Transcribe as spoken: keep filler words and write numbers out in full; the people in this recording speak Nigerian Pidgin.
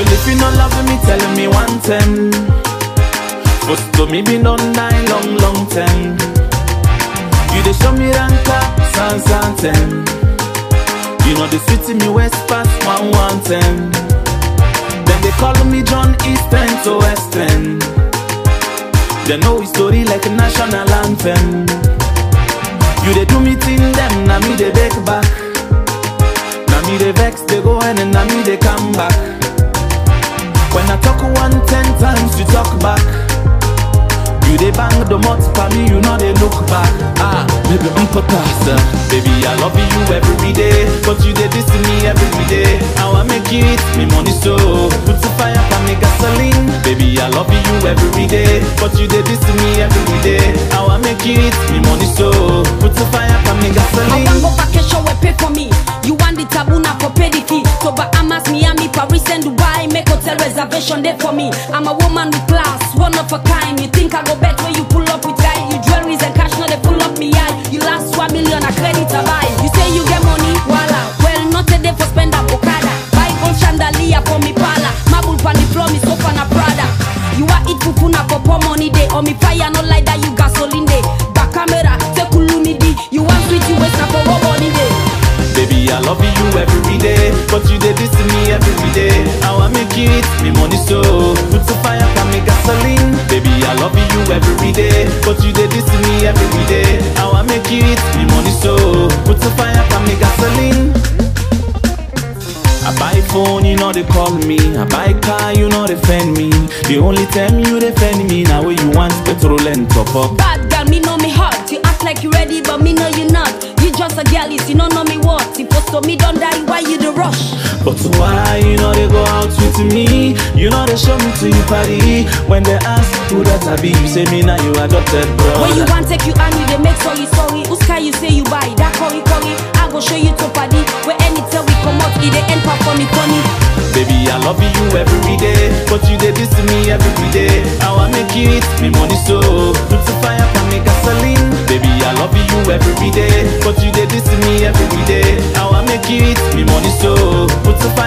Girl, if you not loving me, telling me one ten. First to me been on nine long, long ten. You dey show me ranka, sans ten. You know the city me west past one one ten. Then they call me John Eastern to Western. They know his story like a national anthem. You dey do me thing them, na me they back back. Na me they vex, they go in and na me they come back. When I talk one ten times, you talk back. You dey bang the mouth for me, you know they look back. Ah, baby, I'm pasta. Baby, I love you every day, but you dey diss me every day. How I make you eat me money so put the fire for me gasoline. Baby, I love you every day, but you dey diss me every day. How I make you eat me money so put the fire for me gasoline. I want go vacation, we pay for me. You want the tabuna for pay the fee. So Bahamas, Miami, Paris and Dubai, make hotel reservation there for me. I'm a woman with class, one of a kind. You think I go bet when you pull up with guy? You jewelries and cash, now they pull up me eye. You last one million, a credit to buy. You say you get money, voila. Well, not a day for spend a bocada. Buy gold chandelier for me pala. Marble pan the floor, me sofa na Prada. You are eat fufuna for poor money day. Or me fire not like that, you gasoline day. Back camera, take kulumidi. You want sweet, you waste up for one money day. Baby, I love you every day, but you dey diss me every day. How I make you eat me money so put the fire for me gasoline. Baby, I love you every day, but you dey diss me every day. How I make you eat me money so put the fire for me gasoline. I buy phone, you know they call me. I buy car, you know they defend me. The only time you defend me now when you want petrol and top up. Bad girl, me know me hot. You act like you ready, but me know you not. You just a girl, you don't know me what. Supposed to me don't die, why you the rush? But why you know they go out with me? You know they show me to you party. When they ask who that I be, you say me now you adopted brother. When you want take you and you they make sorry sorry. Who's car you say you buy? That curry curry. I go show you to party. Where anytime we come out, it they end for funny funny. Baby, I love you every day, but you dey diss me every day. How I make you eat me money so put the fire for me gasoline. Baby, I love you every day, but you dey diss me every day. How I make you eat me money so put the fire